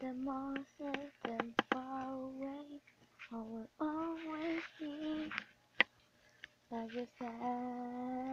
the more certain far away, I will always be like a sad